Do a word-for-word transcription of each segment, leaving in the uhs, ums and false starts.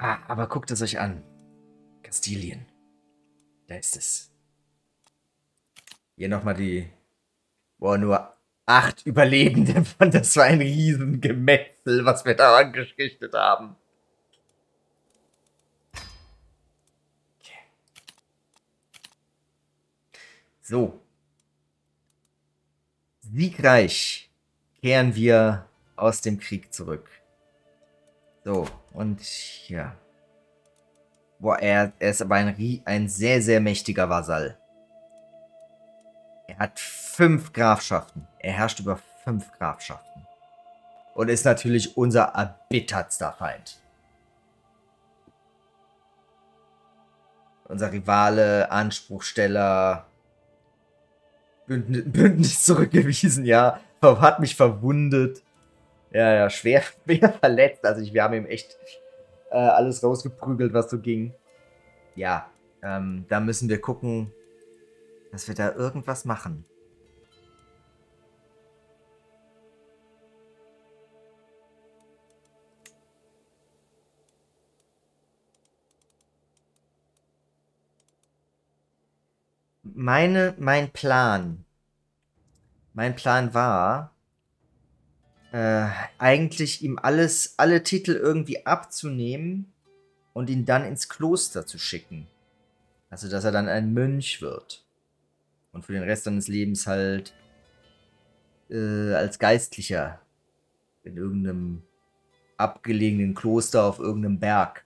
Ah, aber guckt es euch an. Kastilien. Da ist es. Hier nochmal die... Boah, nur acht Überlebende. Das war ein Riesengemetzel, was wir da angerichtet haben. Okay. So. Siegreich kehren wir aus dem Krieg zurück. So, und ja. Boah, er, er ist aber ein, ein sehr, sehr mächtiger Vasall. Er hat fünf Grafschaften. Er herrscht über fünf Grafschaften. Und ist natürlich unser erbittertster Feind. Unser Rivale, Anspruchsteller, Bündnis, Bündnis zurückgewiesen, ja. Hat mich verwundet. Ja, ja, schwer, schwer verletzt. Also ich, wir haben ihm echt äh, alles rausgeprügelt, was so ging. Ja, ähm, da müssen wir gucken, dass wir da irgendwas machen. Meine, mein Plan. Mein Plan war, äh, eigentlich ihm alles, alle Titel irgendwie abzunehmen und ihn dann ins Kloster zu schicken. Also, dass er dann ein Mönch wird. Und für den Rest seines Lebens halt äh, als Geistlicher in irgendeinem abgelegenen Kloster auf irgendeinem Berg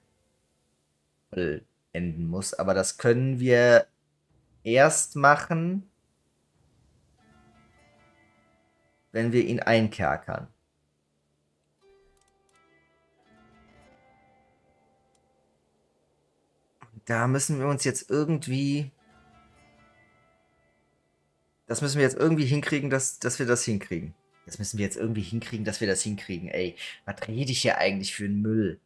enden muss. Aber das können wir erst machen, wenn wir ihn einkerkern. Da müssen wir uns jetzt irgendwie... Das müssen wir jetzt irgendwie hinkriegen, dass, dass wir das hinkriegen. Das müssen wir jetzt irgendwie hinkriegen, dass wir das hinkriegen. Ey, was rede ich hier eigentlich für einen Müll?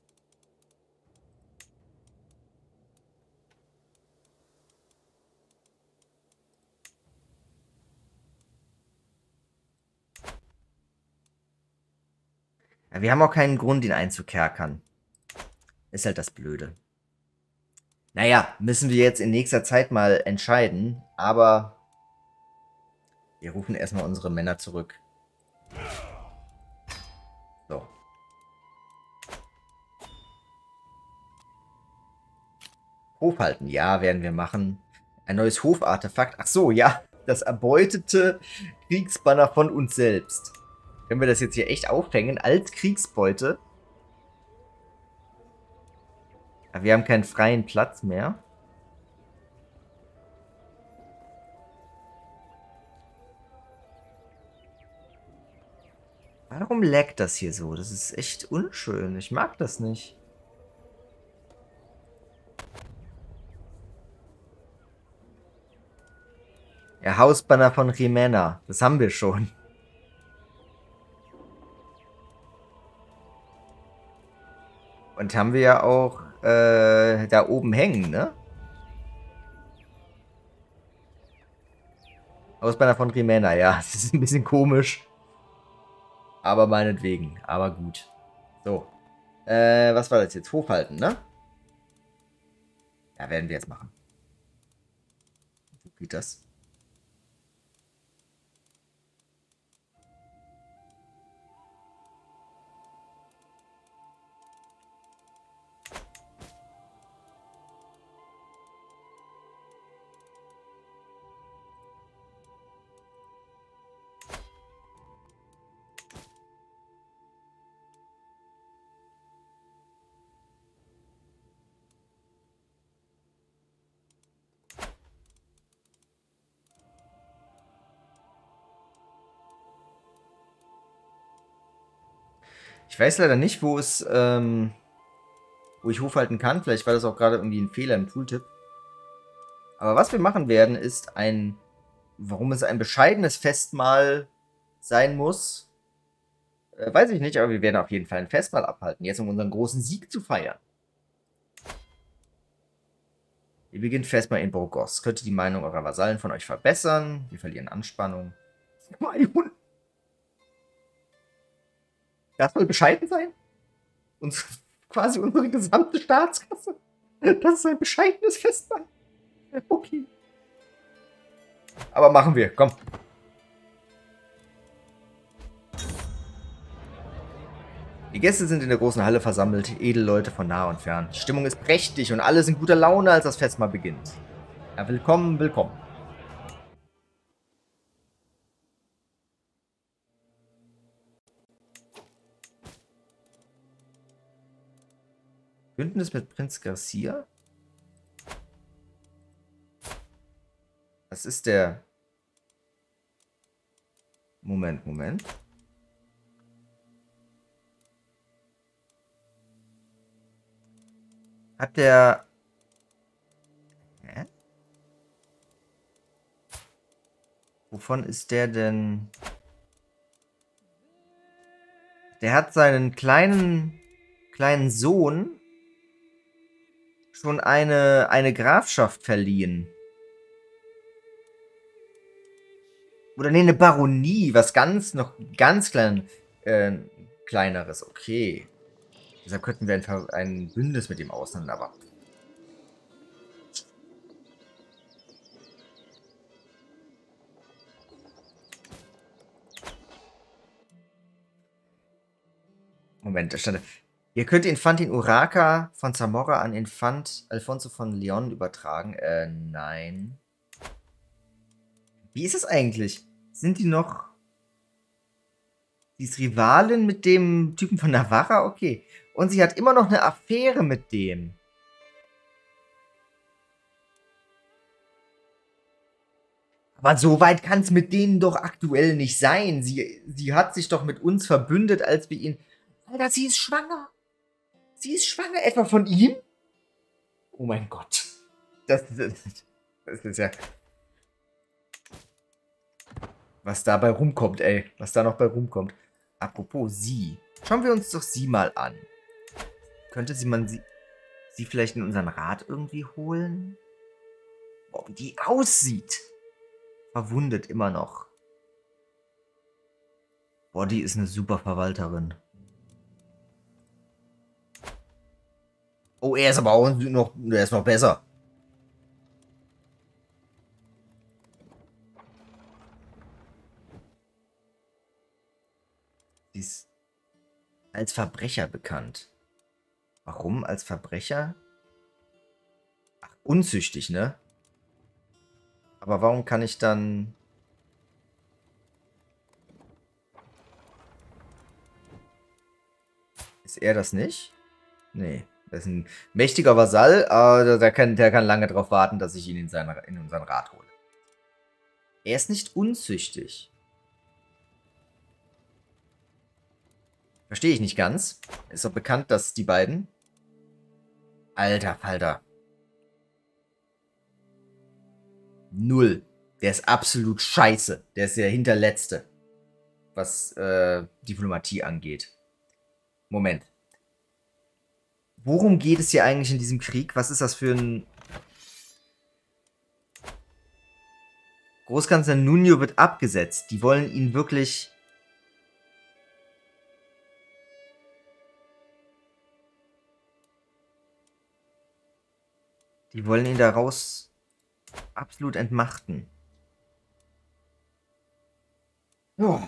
Ja, wir haben auch keinen Grund, ihn einzukerkern. Ist halt das Blöde. Naja, müssen wir jetzt in nächster Zeit mal entscheiden. Aber wir rufen erstmal unsere Männer zurück. So. Hofhalten, ja, werden wir machen. Ein neues Hofartefakt. Ach so, ja. Das erbeutete Kriegsbanner von uns selbst. Können wir das jetzt hier echt aufhängen als Kriegsbeute? Aber wir haben keinen freien Platz mehr. Warum laggt das hier so? Das ist echt unschön. Ich mag das nicht. Ja, Hausbanner von Rimena. Das haben wir schon. Und haben wir ja auch äh, da oben hängen, ne? Hausbanner von Rimena, ja. Das ist ein bisschen komisch. Aber meinetwegen. Aber gut. So. Äh, was war das jetzt? Hofhalten, ne? Ja, werden wir jetzt machen. Wo geht das? Ich weiß leider nicht, wo es, ähm, wo ich hofhalten kann. Vielleicht war das auch gerade irgendwie ein Fehler im Tooltip. Aber was wir machen werden, ist ein, warum es ein bescheidenes Festmahl sein muss, äh, weiß ich nicht, aber wir werden auf jeden Fall ein Festmahl abhalten, jetzt um unseren großen Sieg zu feiern. Ihr beginnt Festmahl in Burgos. Könnte die Meinung eurer Vasallen von euch verbessern. Wir verlieren Anspannung. Das soll bescheiden sein? Uns quasi unsere gesamte Staatskasse. Das ist ein bescheidenes Festmahl. Okay. Aber machen wir, komm. Die Gäste sind in der großen Halle versammelt, Edelleute von nah und fern. Die Stimmung ist prächtig und alle sind guter Laune, als das Festmahl beginnt. Ja, willkommen, willkommen. Bündnis mit Prinz Garcia? Das ist der... Moment, Moment. Hat der... Hä? Wovon ist der denn... Der hat seinen kleinen... kleinen Sohn schon eine, eine Grafschaft verliehen. Oder nee, eine Baronie, was ganz, noch ganz klein, äh, kleineres. Okay. Deshalb könnten wir ein, ein Bündnis mit ihm aushandeln, aber... Moment, da stand... Ihr könnt Infantin Urraca von Zamora an Infant Alfonso von Leon übertragen. Äh, nein. Wie ist es eigentlich? Sind die noch... Die ist Rivalin mit dem Typen von Navarra? Okay. Und sie hat immer noch eine Affäre mit dem. Aber so weit kann es mit denen doch aktuell nicht sein. Sie, sie hat sich doch mit uns verbündet, als wir ihn... Alter, sie ist schwanger. Sie ist schwanger etwa von ihm? Oh mein Gott. Das, das, das ist ja... Was dabei rumkommt, ey. Was da noch bei rumkommt. Apropos sie. Schauen wir uns doch sie mal an. Könnte sie man sie, sie vielleicht in unseren Rat irgendwie holen? Boah, wie die aussieht. Verwundet immer noch. Boah, die ist eine super Verwalterin. Oh, er ist aber auch noch, er ist noch besser. Sie ist als Verbrecher bekannt. Warum als Verbrecher? Ach, unzüchtig, ne? Aber warum kann ich dann... Ist er das nicht? Nee. Das ist ein mächtiger Vasall, aber der kann, der kann lange darauf warten, dass ich ihn in, seine, in unseren Rat hole. Er ist nicht unzüchtig. Verstehe ich nicht ganz. Ist doch bekannt, dass die beiden... Alter Falter. Null. Der ist absolut scheiße. Der ist der Hinterletzte. Was äh, Diplomatie angeht. Moment. Worum geht es hier eigentlich in diesem Krieg? Was ist das für ein... Großkanzler Nuño wird abgesetzt. Die wollen ihn wirklich... Die wollen ihn daraus absolut entmachten. Oh.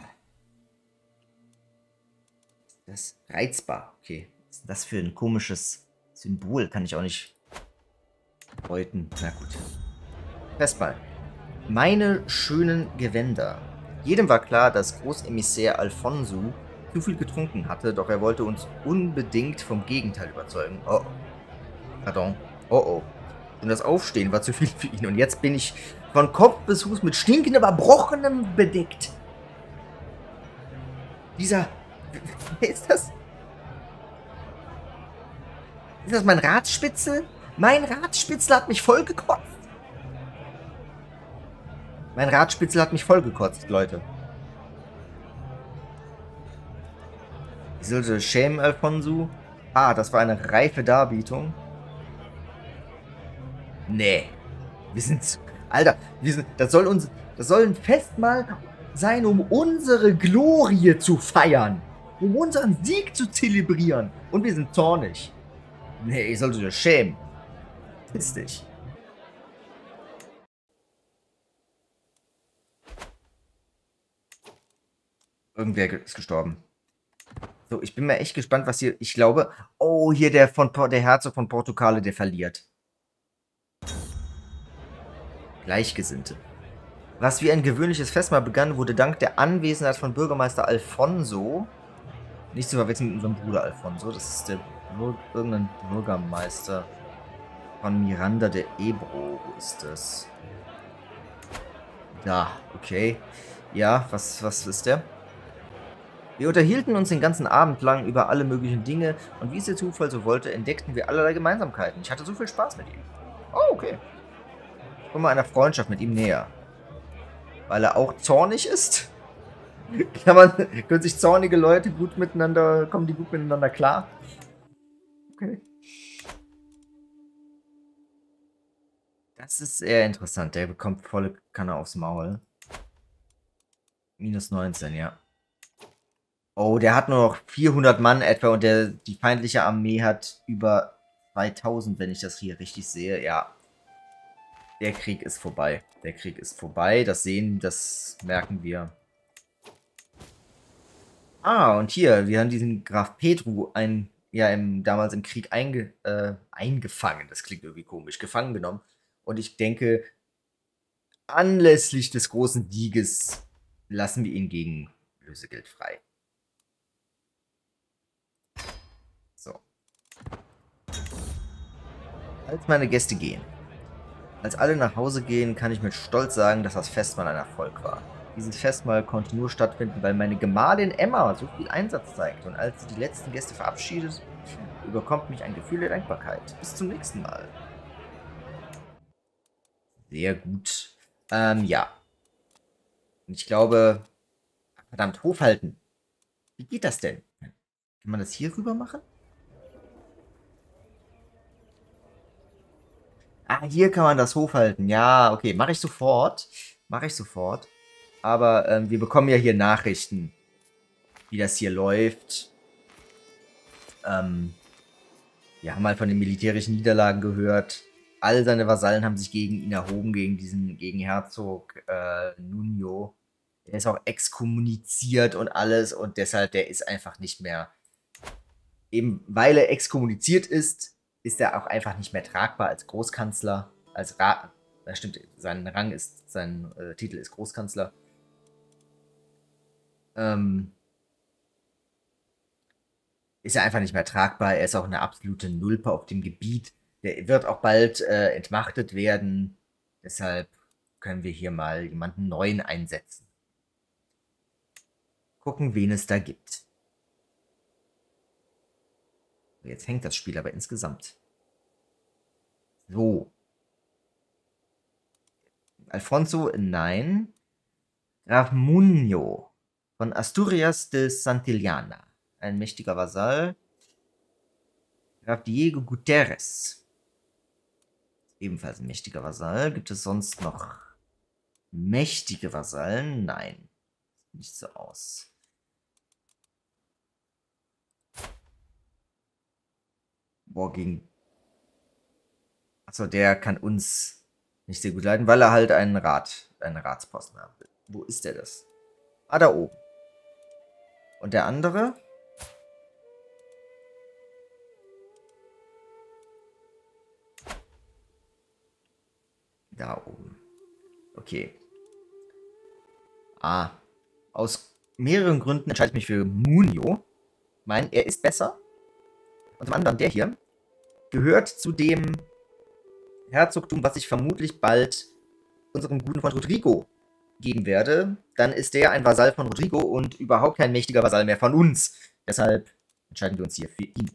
Das ist reizbar. Okay. Was ist das für ein komisches Symbol? Kann ich auch nicht deuten. Na gut. Festball. Meine schönen Gewänder. Jedem war klar, dass Großemissär Alfonso zu viel getrunken hatte, doch er wollte uns unbedingt vom Gegenteil überzeugen. Oh. Pardon. Oh oh. Und das Aufstehen war zu viel für ihn. Und jetzt bin ich von Kopf bis Fuß mit stinkendem, Erbrochenem bedeckt. Dieser... Wer ist das? Ist das mein Ratsspitzel? Mein Ratsspitzel hat mich vollgekotzt. Mein Ratsspitzel hat mich vollgekotzt, Leute. Ich sollte schämen, Alfonso. Ah, das war eine reife Darbietung. Nee. Wir sind... Alter, wir sind... Das soll uns... Das soll ein Festmahl sein, um unsere Glorie zu feiern. um unseren Sieg zu zelebrieren. Und wir sind zornig. Nee, ich sollte dich schämen. Piss dich. Irgendwer ist gestorben. So, ich bin mir echt gespannt, was hier... Ich glaube... Oh, hier der, von, der Herzog von Portugal, der verliert. Gleichgesinnte. Was wie ein gewöhnliches Festmahl begann, wurde dank der Anwesenheit von Bürgermeister Alfonso... Nicht zu verwechseln mit unserem Bruder Alfonso. Das ist der Bür irgendein Bürgermeister von Miranda de Ebro. Wo ist das? Da, okay. Ja, was, was ist der? Wir unterhielten uns den ganzen Abend lang über alle möglichen Dinge und wie es der Zufall so wollte, entdeckten wir allerlei Gemeinsamkeiten. Ich hatte so viel Spaß mit ihm. Oh, okay. Ich komme einer Freundschaft mit ihm näher. Weil er auch zornig ist? Kann man, können sich zornige Leute gut miteinander, kommen die gut miteinander klar? Okay. Das ist eher interessant. Der bekommt volle Kanne aufs Maul. minus neunzehn, ja. Oh, der hat nur noch vierhundert Mann etwa und der, die feindliche Armee hat über zweitausend, wenn ich das hier richtig sehe. Ja. Der Krieg ist vorbei. Der Krieg ist vorbei. Das sehen, das merken wir. Ah, und hier, wir haben diesen Graf Pedro ein, ja, im, damals im Krieg einge, äh, eingefangen. Das klingt irgendwie komisch. Gefangen genommen. Und ich denke, anlässlich des großen Sieges lassen wir ihn gegen Lösegeld frei. So. Als meine Gäste gehen. Als alle nach Hause gehen, kann ich mit Stolz sagen, dass das Festmahl ein Erfolg war. Dieses Festmahl konnte nur stattfinden, weil meine Gemahlin Emma so viel Einsatz zeigt. Und als sie die letzten Gäste verabschiedet, überkommt mich ein Gefühl der Dankbarkeit. Bis zum nächsten Mal. Sehr gut. Ähm, ja. Und ich glaube... Verdammt, Hofhalten. Wie geht das denn? Kann man das hier rüber machen? Ah, hier kann man das Hofhalten. Ja, okay. Mache ich sofort. Mache ich sofort. Aber ähm, wir bekommen ja hier Nachrichten, wie das hier läuft. Ähm, wir haben mal von den militärischen Niederlagen gehört. All seine Vasallen haben sich gegen ihn erhoben, gegen diesen, gegen Herzog äh, Nuno. Er ist auch exkommuniziert und alles und deshalb, der ist einfach nicht mehr, eben weil er exkommuniziert ist, ist er auch einfach nicht mehr tragbar als Großkanzler, als Rat, das stimmt, sein Rang ist, sein äh, Titel ist Großkanzler. Ähm, ist er einfach nicht mehr tragbar, er ist auch eine absolute Nulpe auf dem Gebiet, der wird auch bald äh, entmachtet werden, deshalb können wir hier mal jemanden Neuen einsetzen. Gucken, wen es da gibt. Jetzt hängt das Spiel aber insgesamt. So. Alfonso, nein. Graf Munio von Asturias de Santillana. Ein mächtiger Vasall. Graf Diego Guterres. Ebenfalls ein mächtiger Vasall. Gibt es sonst noch mächtige Vasallen? Nein. Sieht nicht so aus. Boah, gegen... Achso, der kann uns nicht sehr gut leiten, weil er halt einen Rat, einen Ratsposten haben will. Wo ist der das? Ah, da oben. Und der andere? Da oben. Okay. Ah. Aus mehreren Gründen entscheide ich mich für Munio. Ich meine, er ist besser. Und zum anderen, der hier gehört zu dem Herzogtum, was ich vermutlich bald unserem guten Freund Rodrigo geben werde. Dann ist der ein Vasall von Rodrigo und überhaupt kein mächtiger Vasall mehr von uns. Deshalb entscheiden wir uns hier für ihn.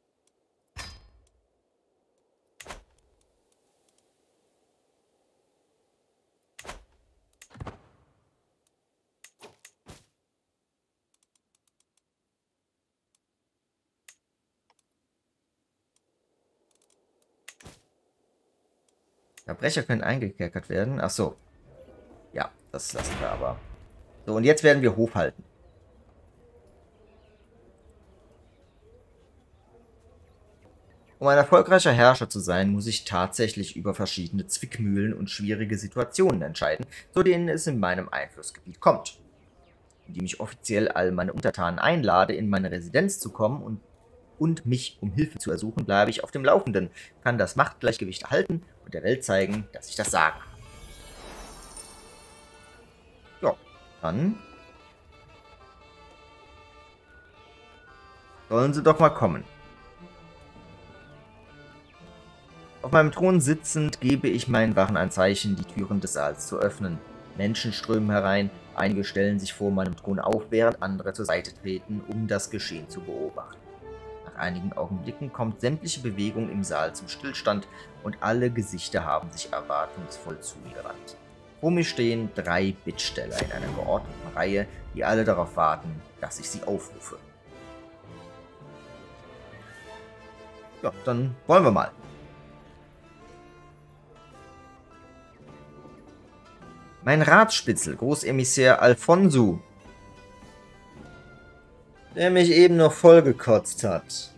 Verbrecher können eingekerkert werden. Ach so. Ja, das lassen wir aber. So, und jetzt werden wir Hof halten. Um ein erfolgreicher Herrscher zu sein, muss ich tatsächlich über verschiedene Zwickmühlen und schwierige Situationen entscheiden, zu denen es in meinem Einflussgebiet kommt. Indem ich offiziell all meine Untertanen einlade, in meine Residenz zu kommen und, und mich um Hilfe zu ersuchen, bleibe ich auf dem Laufenden, kann das Machtgleichgewicht erhalten und der Welt zeigen, dass ich das Sagen habe. Ja, dann sollen sie doch mal kommen. Auf meinem Thron sitzend gebe ich meinen Wachen ein Zeichen, die Türen des Saals zu öffnen. Menschen strömen herein, einige stellen sich vor meinem Thron auf, während andere zur Seite treten, um das Geschehen zu beobachten. Nach einigen Augenblicken kommt sämtliche Bewegung im Saal zum Stillstand und alle Gesichter haben sich erwartungsvoll zugewandt. Vor mir stehen drei Bittsteller in einer geordneten Reihe, die alle darauf warten, dass ich sie aufrufe. Ja, dann wollen wir mal. Mein Ratsspitzel, Großemissär Alfonso, der mich eben noch vollgekotzt hat.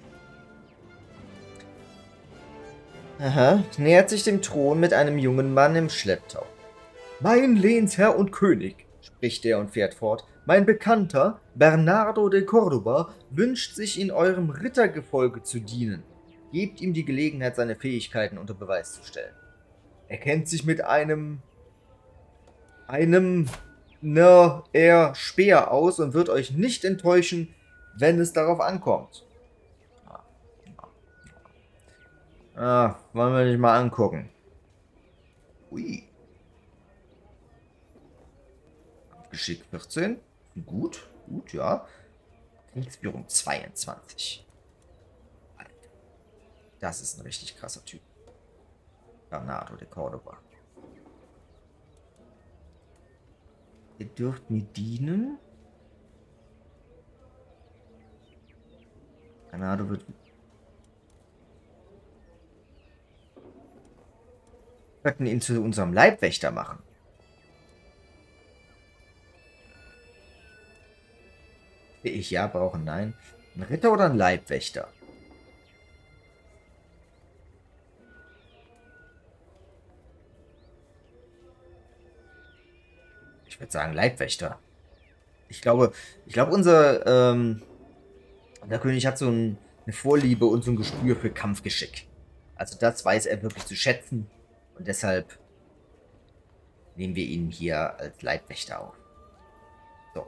Aha, nähert sich dem Thron mit einem jungen Mann im Schlepptau. Mein Lehnsherr und König, spricht er und fährt fort, mein Bekannter Bernardo de Córdoba wünscht sich in eurem Rittergefolge zu dienen. Gebt ihm die Gelegenheit, seine Fähigkeiten unter Beweis zu stellen. Er kennt sich mit einem einem ne, eher Speer aus und wird euch nicht enttäuschen, wenn es darauf ankommt. Ah, wollen wir nicht mal angucken. Ui. Geschick vierzehn. Gut, gut, ja. Kriegsführung zweiundzwanzig. Alter. Das ist ein richtig krasser Typ. Bernardo de Córdoba. Ihr dürft mir dienen. Bernardo wird... Wir könnten ihn zu unserem Leibwächter machen. Ich ja brauchen, nein. Ein Ritter oder ein Leibwächter? Ich würde sagen Leibwächter. Ich glaube, ich glaube, unser ähm, der König hat so ein, eine Vorliebe und so ein Gespür für Kampfgeschick. Also das weiß er wirklich zu schätzen. Und deshalb nehmen wir ihn hier als Leibwächter auf. So.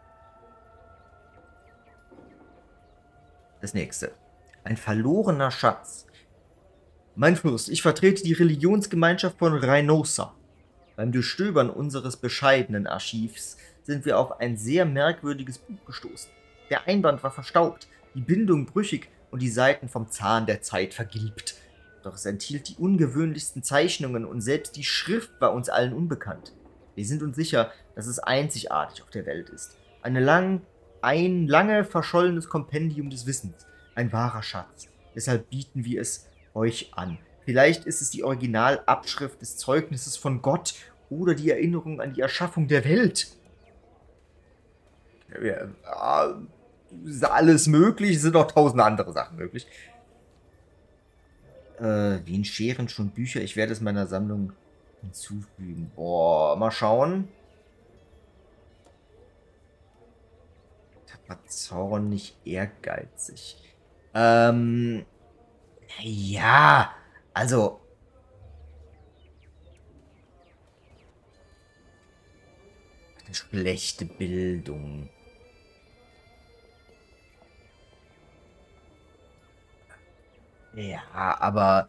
Das nächste. Ein verlorener Schatz. Mein Fürst, ich vertrete die Religionsgemeinschaft von Reynosa. Beim Durchstöbern unseres bescheidenen Archivs sind wir auf ein sehr merkwürdiges Buch gestoßen. Der Einband war verstaubt, die Bindung brüchig und die Seiten vom Zahn der Zeit vergilbt. Doch es enthielt die ungewöhnlichsten Zeichnungen und selbst die Schrift war uns allen unbekannt. Wir sind uns sicher, dass es einzigartig auf der Welt ist. Eine lang, ein lange verschollenes Kompendium des Wissens. Ein wahrer Schatz. Deshalb bieten wir es euch an. Vielleicht ist es die Originalabschrift des Zeugnisses von Gott oder die Erinnerung an die Erschaffung der Welt. Ja, ja, ist alles möglich, es sind auch tausend andere Sachen möglich. Äh, wie in Scheren schon Bücher, ich werde es meiner Sammlung hinzufügen. Boah, mal schauen. Tapazauron nicht ehrgeizig. Ähm, ja, also... Eine schlechte Bildung. Ja, aber...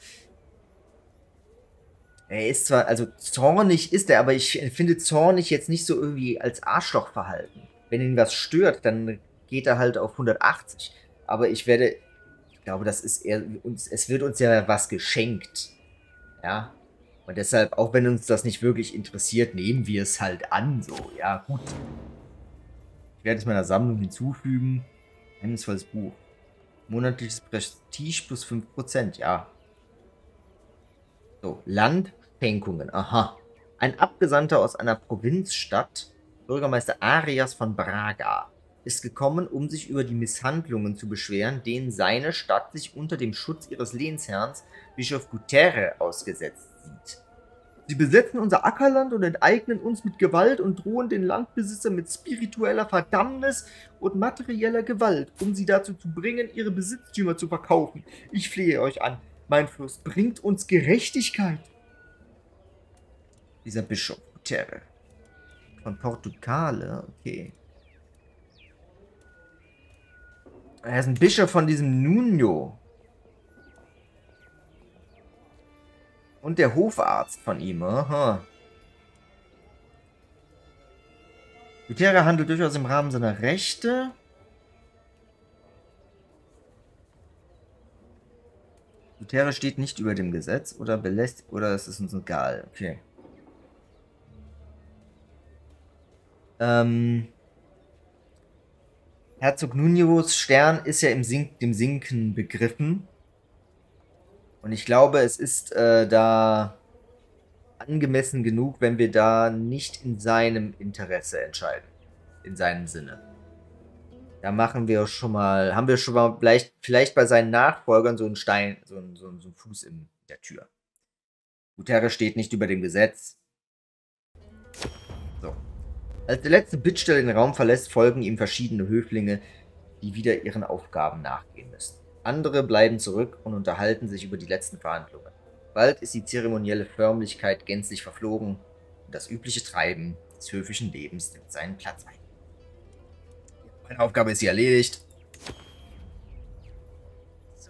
Er ist zwar, also zornig ist er, aber ich finde zornig jetzt nicht so irgendwie als Arschloch verhalten. Wenn ihn was stört, dann geht er halt auf hundertachtzig. Aber ich werde... Ich glaube, das ist eher uns, es wird uns ja was geschenkt. Ja. Und deshalb, auch wenn uns das nicht wirklich interessiert, nehmen wir es halt an. So, ja, gut. Ich werde es meiner Sammlung hinzufügen. Geheimnisvolles Buch. Monatliches Prestige plus fünf Prozent, ja. So, Landschenkungen, aha. Ein Abgesandter aus einer Provinzstadt, Bürgermeister Arias von Braga, ist gekommen, um sich über die Misshandlungen zu beschweren, denen seine Stadt sich unter dem Schutz ihres Lehnsherrn, Bischof Guterre, ausgesetzt sieht. Sie besetzen unser Ackerland und enteignen uns mit Gewalt und drohen den Landbesitzer mit spiritueller Verdammnis und materieller Gewalt, um sie dazu zu bringen, ihre Besitztümer zu verkaufen. Ich flehe euch an, mein Fürst, bringt uns Gerechtigkeit. Dieser Bischof Guterre von Portugal, okay. Er ist ein Bischof von diesem Nuno. Und der Hofarzt von ihm, aha. Guterre handelt durchaus im Rahmen seiner Rechte. Guterre steht nicht über dem Gesetz oder belässt, oder es ist uns egal. Okay. Ähm... Herzog Nuños Stern ist ja im Sink dem Sinken begriffen. Und ich glaube, es ist äh, da angemessen genug, wenn wir da nicht in seinem Interesse entscheiden. In seinem Sinne. Da machen wir schon mal, haben wir schon mal vielleicht, vielleicht bei seinen Nachfolgern so einen Stein, so einen, so einen, so einen Fuß in der Tür. Guterre steht nicht über dem Gesetz. So. Als der letzte Bittsteller den Raum verlässt, folgen ihm verschiedene Höflinge, die wieder ihren Aufgaben nachgehen müssen. Andere bleiben zurück und unterhalten sich über die letzten Verhandlungen. Bald ist die zeremonielle Förmlichkeit gänzlich verflogen und das übliche Treiben des höfischen Lebens nimmt seinen Platz ein. Meine Aufgabe ist hier erledigt. So.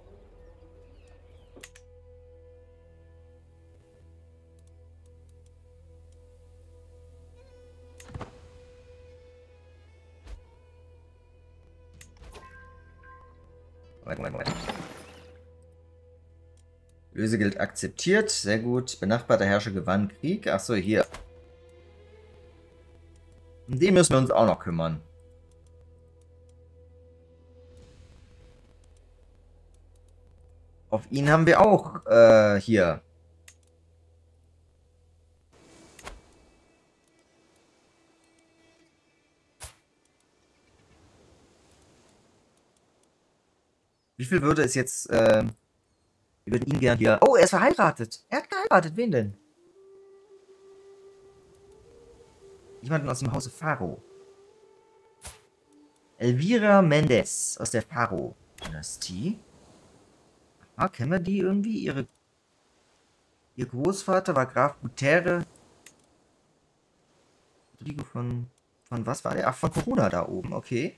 Moment, Moment, Moment. Lösegeld akzeptiert. Sehr gut. Benachbarter Herrscher gewann Krieg. Achso, hier. Um den müssen wir uns auch noch kümmern. Auf ihn haben wir auch äh, hier. Wie viel würde es jetzt... Äh, wir würden ihn gerne hier... Oh, er ist verheiratet. Er hat geheiratet. Wen denn? Jemanden aus dem Hause Faro. Elvira Mendes aus der Faro-Dynastie. Ah, kennen wir die irgendwie? Ihre, ihr Großvater war Graf Guterre. Rodrigo von... Von was war der? Ach, von Corona da oben. Okay.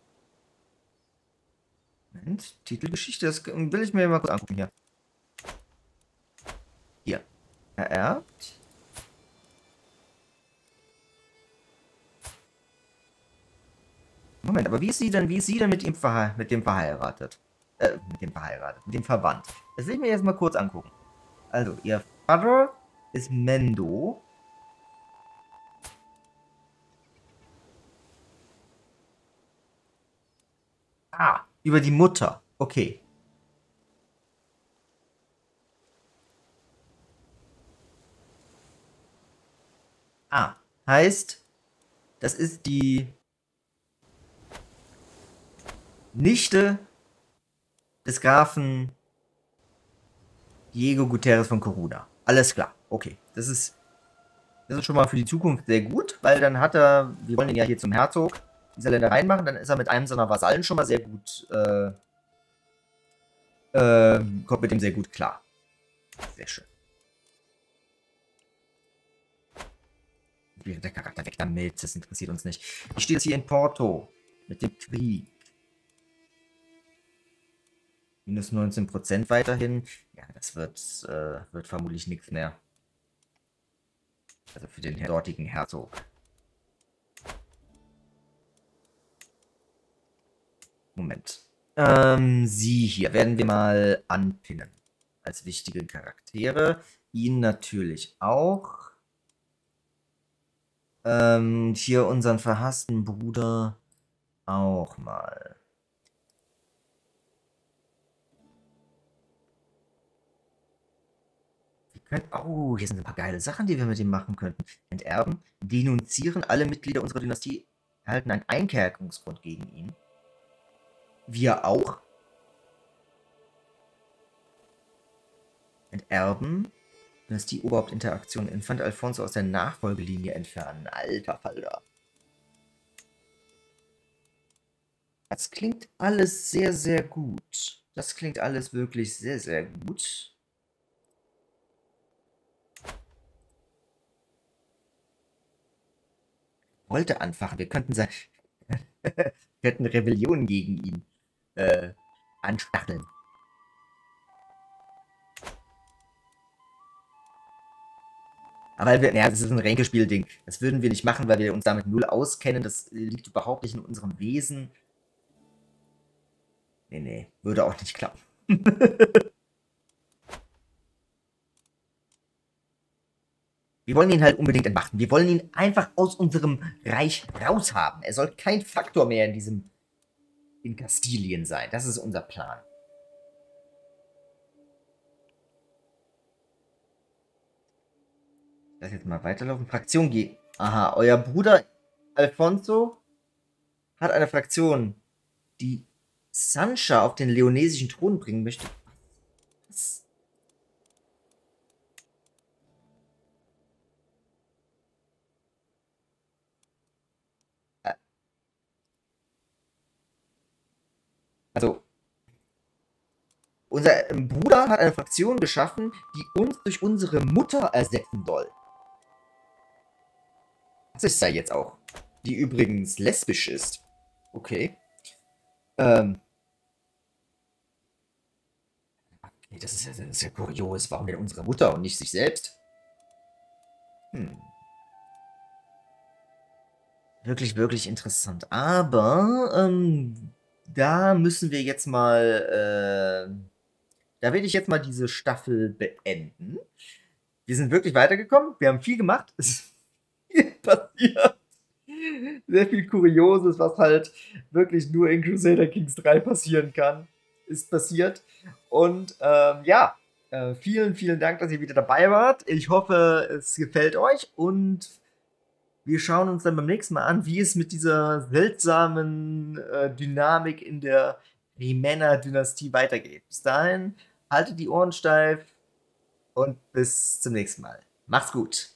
Moment. Titelgeschichte. Das will ich mir mal kurz angucken hier. Hier. Ererbt. Moment, aber wie ist sie denn, wie ist sie denn mit ihm verhe mit dem verheiratet? Äh, mit dem verheiratet, mit dem verwandt. Das will ich mir jetzt mal kurz angucken. Also, ihr Vater ist Mendo. Ah, über die Mutter. Okay. Ah, heißt, das ist die Nichte des Grafen Diego Guterres von Coruna. Alles klar. Okay. Das ist, das ist schon mal für die Zukunft sehr gut, weil dann hat er, wir wollen ihn ja hier zum Herzog dieser Ländereien machen, dann ist er mit einem seiner Vasallen schon mal sehr gut, äh, äh, kommt mit dem sehr gut klar. Sehr schön. Der Charakter weg damit, das interessiert uns nicht. Ich stehe jetzt hier in Porto mit dem Krieg. Minus neunzehn Prozent weiterhin. Ja, das wird, äh, wird vermutlich nichts mehr. Also für den dortigen Herzog. Moment. Ähm, Sie hier werden wir mal anpinnen. Als wichtige Charaktere. Ihn natürlich auch. Ähm, hier unseren verhassten Bruder auch mal. Oh, hier sind ein paar geile Sachen, die wir mit ihm machen könnten. Enterben, denunzieren alle Mitglieder unserer Dynastie erhalten einen Einkerkerungsgrund gegen ihn. Wir auch. Enterben. Dynastie-Oberhaupt-Interaktion. Infant Alfonso aus der Nachfolgelinie entfernen. Alter Falter. Das klingt alles sehr, sehr gut. Das klingt alles wirklich sehr, sehr gut. Wollte anfachen. Wir könnten sein. Wir könnten Rebellion gegen ihn äh, anstacheln. Aber wir, naja, das ist ein Ränkespiel-Ding. Das würden wir nicht machen, weil wir uns damit null auskennen. Das liegt überhaupt nicht in unserem Wesen. Nee, nee, würde auch nicht klappen. Wir wollen ihn halt unbedingt entmachten. Wir wollen ihn einfach aus unserem Reich raushaben. Er soll kein Faktor mehr in diesem, in Kastilien sein. Das ist unser Plan. Lass jetzt mal weiterlaufen. Fraktion G. Aha, euer Bruder Alfonso hat eine Fraktion, die Sancha auf den leonesischen Thron bringen möchte. Was? Also, unser Bruder hat eine Fraktion geschaffen, die uns durch unsere Mutter ersetzen soll. Das ist ja jetzt auch. Die übrigens lesbisch ist. Okay. Ähm. Okay, das ist ja, das ist ja kurios. Warum denn unsere Mutter und nicht sich selbst? Hm. Wirklich, wirklich interessant. Aber, ähm, da müssen wir jetzt mal, äh, da will ich jetzt mal diese Staffel beenden. Wir sind wirklich weitergekommen. Wir haben viel gemacht. Es ist viel passiert. Sehr viel Kurioses, was halt wirklich nur in Crusader Kings drei passieren kann, ist passiert. Und ähm, ja, äh, vielen, vielen Dank, dass ihr wieder dabei wart. Ich hoffe, es gefällt euch und wir schauen uns dann beim nächsten Mal an, wie es mit dieser seltsamen äh, Dynamik in der Remenna-Dynastie weitergeht. Bis dahin, haltet die Ohren steif und bis zum nächsten Mal. Macht's gut.